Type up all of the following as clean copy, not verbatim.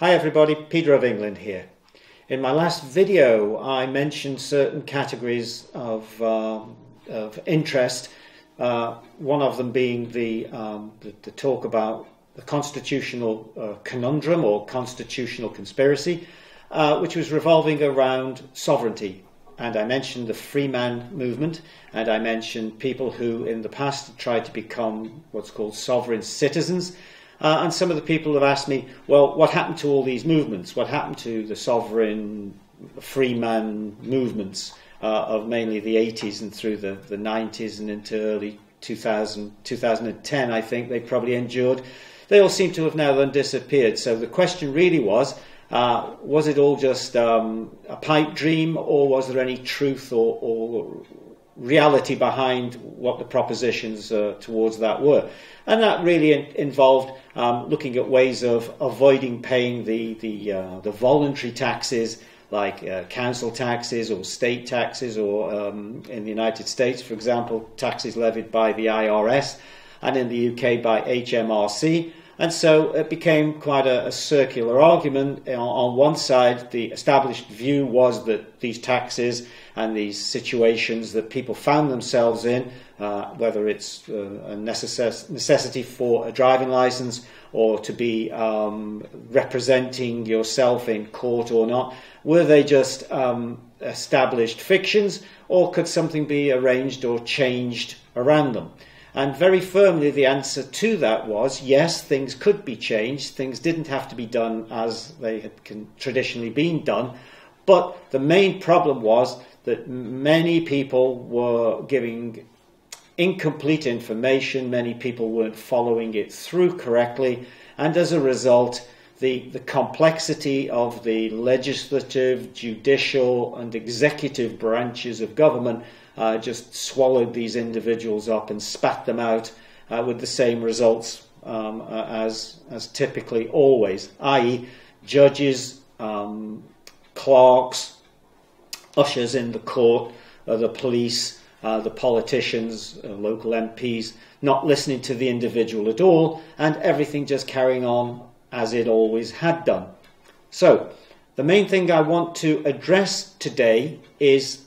Hi everybody, Peter of England here. In my last video I mentioned certain categories of interest, one of them being the talk about the constitutional conundrum or constitutional conspiracy, which was revolving around sovereignty. And I mentioned the Freeman movement, and I mentioned people who in the past tried to become what's called sovereign citizens. And some of the people have asked me, well, what happened to all these movements? What happened to the sovereign freeman movements of mainly the 80s and through the 90s and into early 2010, I think they probably endured. They all seem to have now then disappeared. So the question really was it all just a pipe dream, or was there any truth or reality behind what the propositions towards that were? And that really involved looking at ways of avoiding paying the voluntary taxes, like council taxes or state taxes, or in the United States, for example, taxes levied by the IRS, and in the UK by HMRC. And so it became quite a circular argument. On one side, the established view was that these taxes and these situations that people found themselves in, whether it's a necessity for a driving license or to be representing yourself in court or not, were they just established fictions, or could something be arranged or changed around them? And very firmly the answer to that was yes, things could be changed. Things didn't have to be done as they had traditionally been done. But the main problem was that many people were giving incomplete information. Many people weren't following it through correctly. And as a result, the complexity of the legislative, judicial and executive branches of government just swallowed these individuals up and spat them out with the same results as typically always, i.e. judges, clerks, ushers in the court, the police, the politicians, local MPs, not listening to the individual at all, and everything just carrying on as it always had done. So the main thing I want to address today is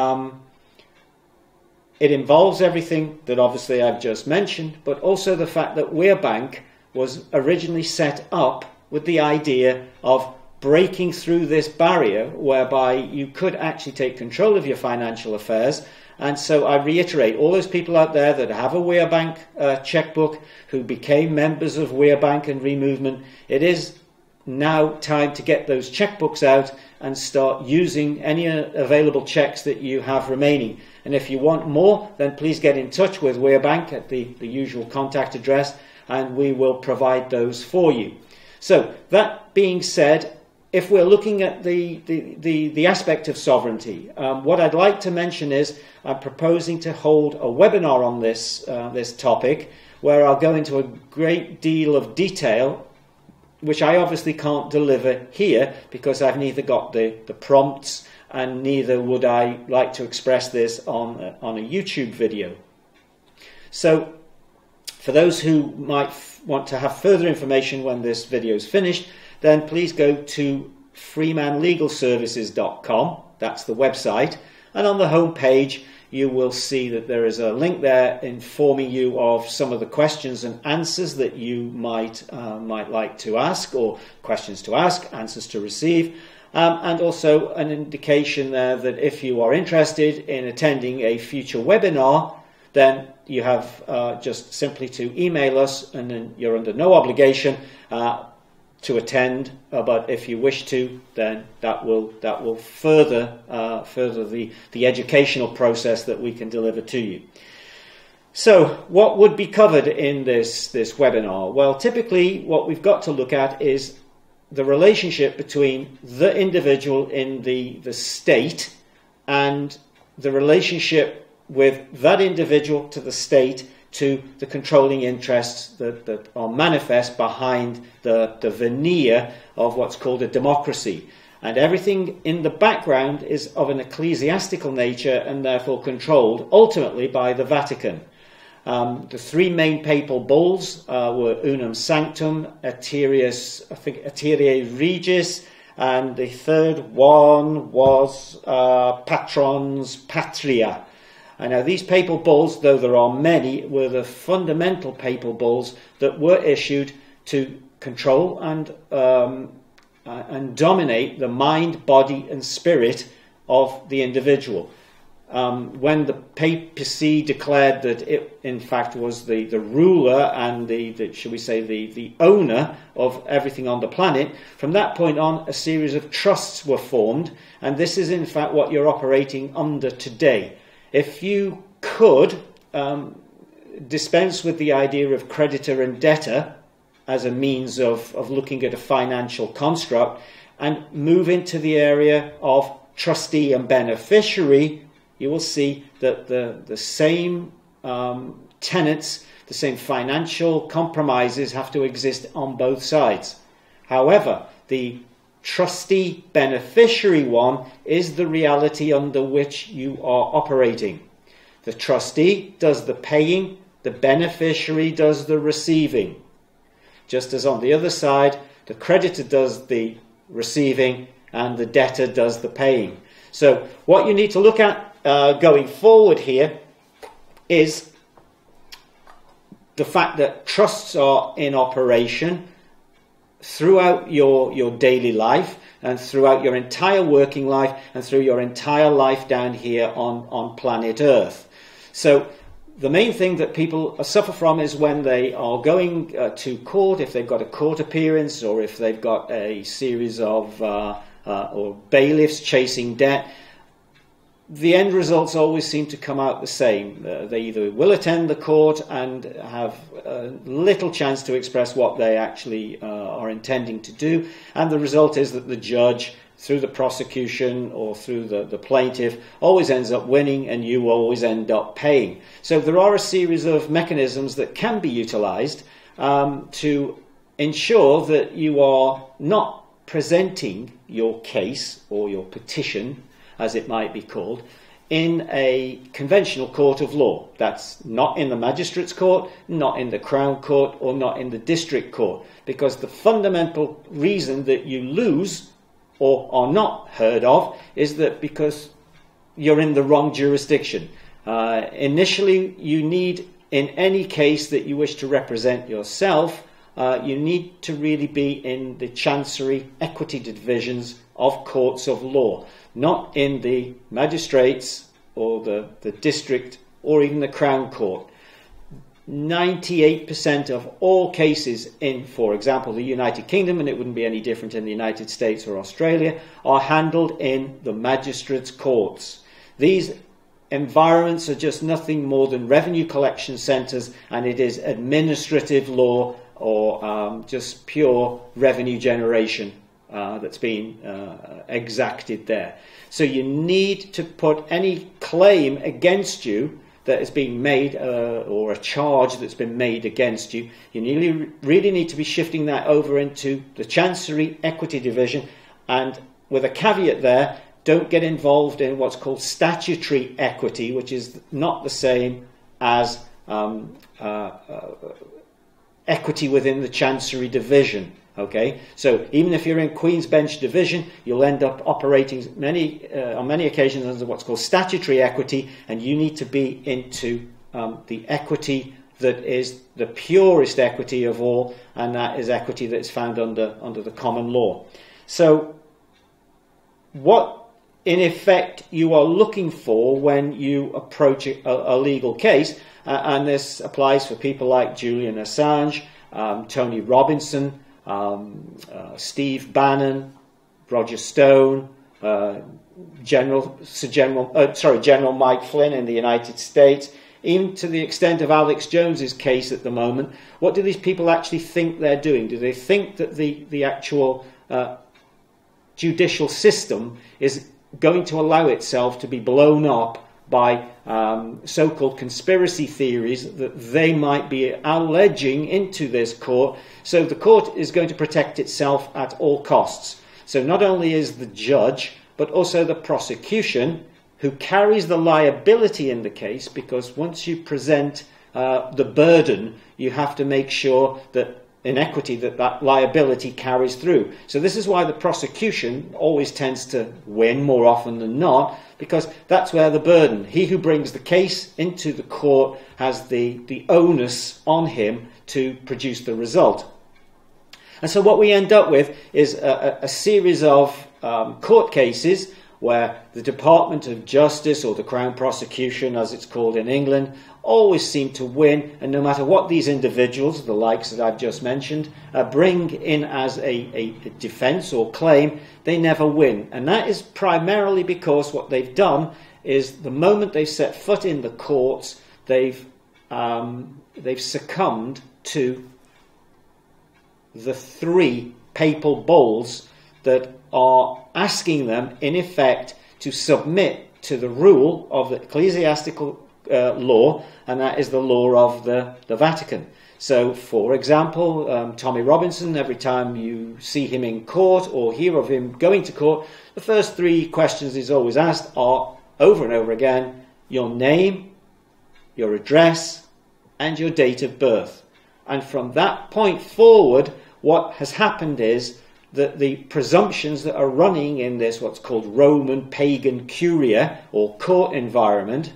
it involves everything that obviously I've just mentioned, but also the fact that Weir Bank was originally set up with the idea of breaking through this barrier whereby you could actually take control of your financial affairs. And so I reiterate, all those people out there that have a Weir Bank checkbook, who became members of Weir Bank and Removement, it is now time to get those checkbooks out and start using any available checks that you have remaining. And if you want more, then please get in touch with Weir Bank at the usual contact address, and we will provide those for you. So that being said, if we're looking at the aspect of sovereignty, what I'd like to mention is I'm proposing to hold a webinar on this topic, where I'll go into a great deal of detail, which I obviously can't deliver here because I've neither got the prompts, and neither would I like to express this on a YouTube video. So for those who might want to have further information when this video is finished, then please go to freemanlegalservices.com. That's the website, and on the home page you will see that there is a link there informing you of some of the questions and answers that you might like to ask, or questions to ask, answers to receive, and also an indication there that if you are interested in attending a future webinar, then you have just simply to email us, and then you're under no obligation to attend, but if you wish to, then that will further the educational process that we can deliver to you. So what would be covered in this webinar? Well, typically what we've got to look at is the relationship between the individual in the state and the relationship with that individual to the state, to the controlling interests that are manifest behind the veneer of what's called a democracy. And everything in the background is of an ecclesiastical nature and therefore controlled ultimately by the Vatican. The three main papal bulls were Unum Sanctum, Aeteriae Regis, and the third one was Patrons Patria. And now these papal bulls, though there are many, were the fundamental papal bulls that were issued to control and dominate the mind, body and spirit of the individual. When the papacy declared that it in fact was the ruler and shall we say the owner of everything on the planet, from that point on a series of trusts were formed, and this is in fact what you're operating under today. If you could dispense with the idea of creditor and debtor as a means of looking at a financial construct and move into the area of trustee and beneficiary, you will see that the same tenets, the same financial compromises have to exist on both sides. However, the trustee beneficiary one is the reality under which you are operating. The trustee does the paying, the beneficiary does the receiving. Just as on the other side, the creditor does the receiving and the debtor does the paying. So what you need to look at going forward here is the fact that trusts are in operation throughout your daily life and throughout your entire working life and through your entire life down here on planet Earth. So the main thing that people suffer from is when they are going to court, if they've got a court appearance or if they've got a series of or bailiffs chasing debt. The end results always seem to come out the same. They either will attend the court and have little chance to express what they actually are intending to do, and the result is that the judge, through the prosecution or through the plaintiff, always ends up winning and you always end up paying. So there are a series of mechanisms that can be utilised to ensure that you are not presenting your case or your petition, as it might be called, in a conventional court of law. That's not in the magistrate's court, not in the Crown Court, or not in the district court, because the fundamental reason that you lose or are not heard of is that because you're in the wrong jurisdiction. Initially, you need, in any case that you wish to represent yourself, you need to really be in the Chancery Equity Divisions of courts of law, not in the magistrates or the district or even the Crown Court. 98% of all cases in, for example, the United Kingdom, and it wouldn't be any different in the United States or Australia, are handled in the magistrates' courts. These environments are just nothing more than revenue collection centres, and it is administrative law or just pure revenue generation that's been exacted there. So you need to put any claim against you that has been made, or a charge that's been made against you, you really need to be shifting that over into the Chancery Equity Division, and with a caveat there, don't get involved in what's called statutory equity, which is not the same as equity within the Chancery Division. Okay, so even if you're in Queen's Bench Division, you'll end up operating on many occasions under what's called statutory equity, and you need to be into the equity that is the purest equity of all, and that is equity that is found under the common law. So what in effect you are looking for when you approach a legal case, and this applies for people like Julian Assange, Tony Robinson, Steve Bannon, Roger Stone, General Mike Flynn in the United States, even to the extent of Alex Jones's case at the moment. What do these people actually think they're doing? Do they think that the actual judicial system is going to allow itself to be blown up by so-called conspiracy theories that they might be alleging into this court? So the court is going to protect itself at all costs. So not only is the judge, but also the prosecution, who carries the liability in the case, because once you present the burden, you have to make sure that in equity that liability carries through. So this is why the prosecution always tends to win more often than not, because that's where the burden, he who brings the case into the court has the onus on him to produce the result. And so what we end up with is a series of court cases where the Department of Justice, or the Crown Prosecution as it's called in England, always seem to win, and no matter what these individuals, the likes that I've just mentioned, bring in as a defence or claim, they never win. And that is primarily because what they've done is the moment they set foot in the courts, they've succumbed to the three papal bulls that are asking them, in effect, to submit to the rule of the ecclesiastical law, and that is the law of the Vatican. So, for example, Tommy Robinson, every time you see him in court or hear of him going to court, the first three questions he's always asked are, over and over again, your name, your address, and your date of birth. And from that point forward, what has happened is that the presumptions that are running in this, what's called Roman pagan curia, or court environment,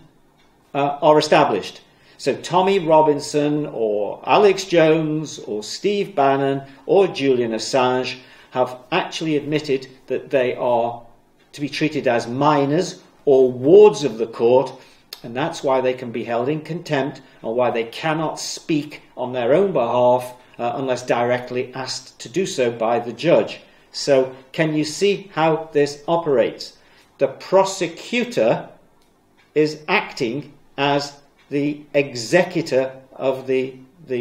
are established. So Tommy Robinson or Alex Jones or Steve Bannon or Julian Assange have actually admitted that they are to be treated as minors or wards of the court, and that's why they can be held in contempt and why they cannot speak on their own behalf unless directly asked to do so by the judge. So can you see how this operates? The prosecutor is acting as the executor of the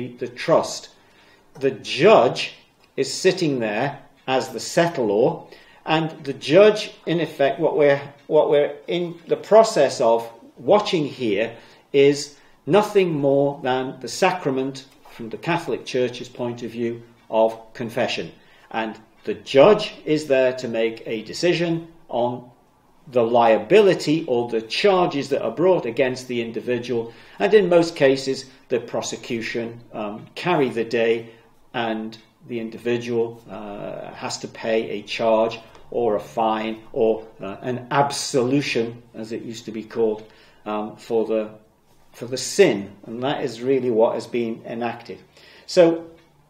trust. The judge is sitting there as the settlor, and the judge, in effect, what we're in the process of watching here is nothing more than the sacrament, from the Catholic Church's point of view, of confession. And the judge is there to make a decision on the liability or the charges that are brought against the individual, and in most cases the prosecution carry the day, and the individual has to pay a charge or a fine or an absolution, as it used to be called, for the sin, and that is really what has been enacted. So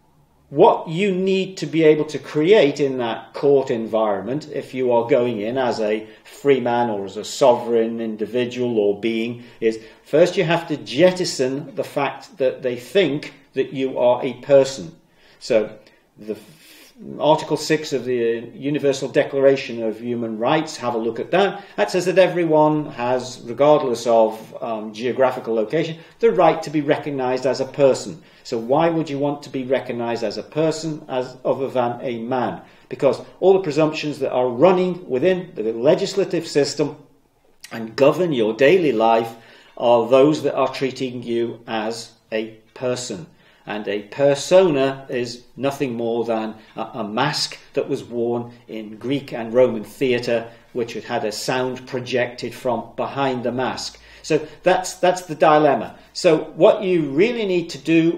what you need to be able to create in that court environment, if you are going in as a free man or as a sovereign individual or being, is first you have to jettison the fact that they think that you are a person. So the Article 6 of the Universal Declaration of Human Rights, have a look at that. That says that everyone has, regardless of geographical location, the right to be recognised as a person. So why would you want to be recognised as a person other than a man? Because all the presumptions that are running within the legislative system and govern your daily life are those that are treating you as a person. And a persona is nothing more than a mask that was worn in Greek and Roman theatre, which had a sound projected from behind the mask. So that's the dilemma. So what you really need to do,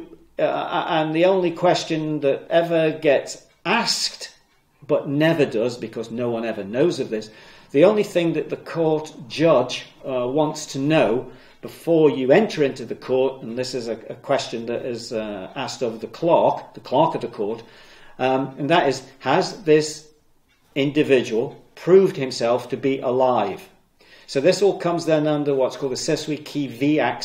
and the only question that ever gets asked, but never does, because no one ever knows of this, the only thing that the court judge wants to know before you enter into the court, and this is a question that is asked of the clerk of the court, and that is, has this individual proved himself to be alive? So this all comes then under what's called the Cesui Qui Vi Act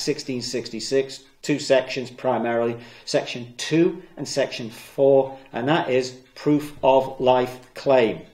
1666, two sections primarily, Section 2 and Section 4, and that is proof of life claim.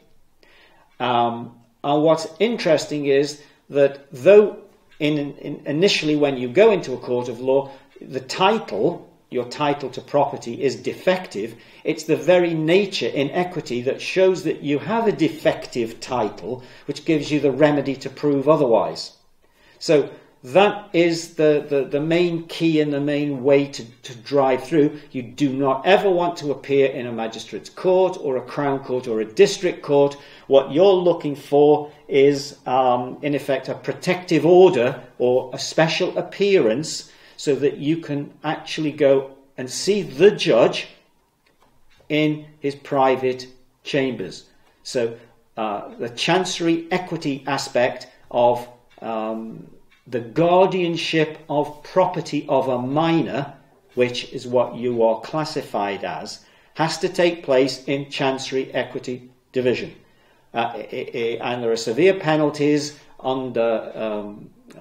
And what's interesting is that though initially when you go into a court of law, the title, your title to property, is defective, it's the very nature in equity that shows that you have a defective title, which gives you the remedy to prove otherwise. So that is the main key and the main way to drive through. You do not ever want to appear in a magistrate's court or a crown court or a district court. What you're looking for is, in effect, a protective order or a special appearance so that you can actually go and see the judge in his private chambers. So the chancery equity aspect of the guardianship of property of a minor, which is what you are classified as, has to take place in chancery equity division. And there are severe penalties under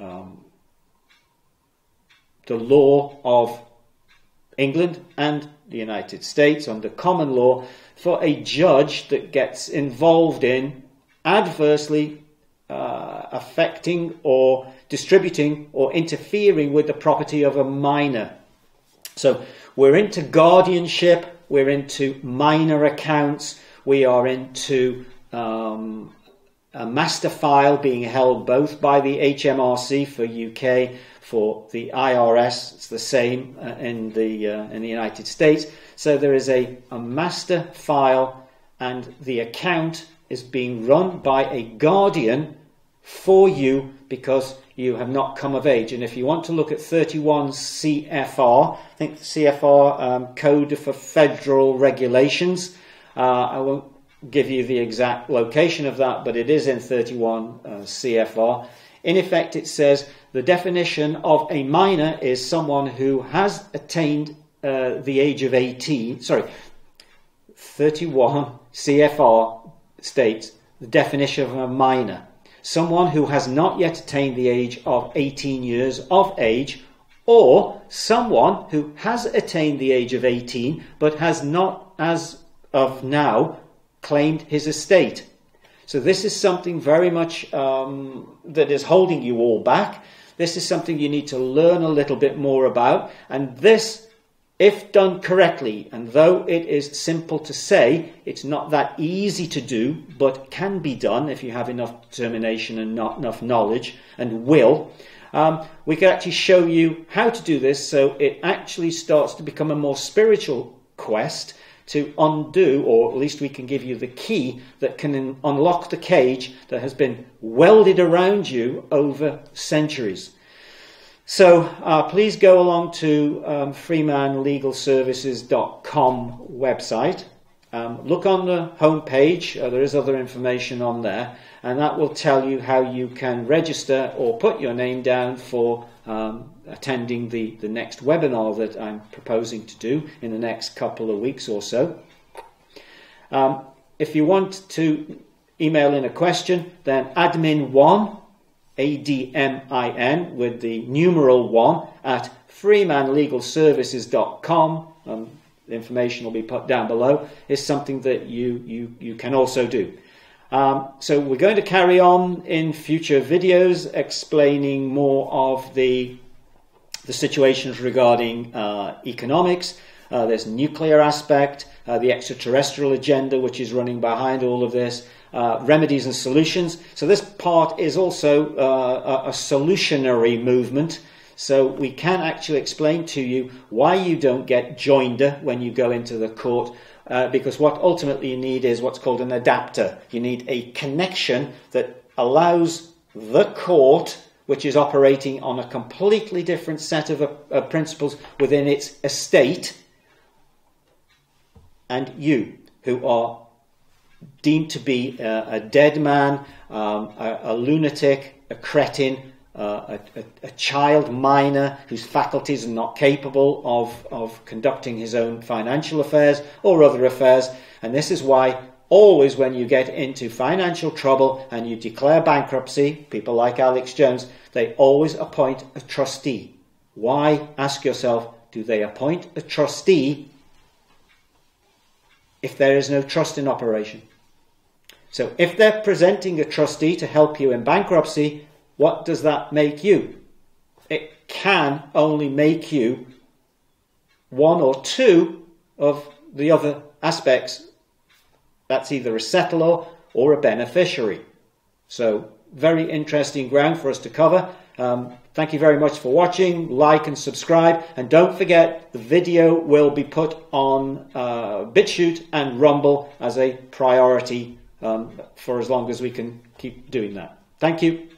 the law of England and the United States, under common law, for a judge that gets involved in adversely affecting or distributing or interfering with the property of a minor. So we're into guardianship, we're into minor accounts, we are into a master file being held both by the HMRC for UK, for the IRS, it's the same in the United States. So there is a master file, and the account is being run by a guardian for you because you have not come of age. And if you want to look at 31 CFR, I think CFR Code for Federal Regulations, I won't give you the exact location of that, but it is in 31 CFR. In effect, it says the definition of a minor is someone who has attained the age of 18. Sorry, 31 CFR states the definition of a minor: someone who has not yet attained the age of 18 years of age, or someone who has attained the age of 18 but has not, as of now, claimed his estate. So this is something very much that is holding you all back. This is something you need to learn a little bit more about. And this, if done correctly, and though it is simple to say, it's not that easy to do, but can be done if you have enough determination and not enough knowledge and will. We can actually show you how to do this, so it actually starts to become a more spiritual quest to undo, or at least we can give you the key that can unlock the cage that has been welded around you over centuries. So please go along to freemanlegalservices.com website. Look on the home page, there is other information on there, and that will tell you how you can register or put your name down for attending the next webinar that I'm proposing to do in the next couple of weeks or so. If you want to email in a question, then admin1, ADMIN, with the numeral 1 at freemanlegalservices.com, the information will be put down below, is something that you can also do. So we're going to carry on in future videos explaining more of the situations regarding economics. There's nuclear aspect, the extraterrestrial agenda which is running behind all of this, remedies and solutions. So this part is also a solutionary movement. So we can actually explain to you why you don't get joinder when you go into the court, because what ultimately you need is what's called an adapter. You need a connection that allows the court, which is operating on a completely different set of principles within its estate, and you, who are deemed to be a dead man, a lunatic, a cretin, a child minor whose faculties are not capable of conducting his own financial affairs or other affairs. And this is why always when you get into financial trouble and you declare bankruptcy, people like Alex Jones, they always appoint a trustee. Why, ask yourself, do they appoint a trustee if there is no trust in operation? So if they're presenting a trustee to help you in bankruptcy, what does that make you? It can only make you one or two of the other aspects. That's either a settlor or a beneficiary. So very interesting ground for us to cover. Thank you very much for watching. Like and subscribe. And don't forget, the video will be put on BitChute and Rumble as a priority for as long as we can keep doing that. Thank you.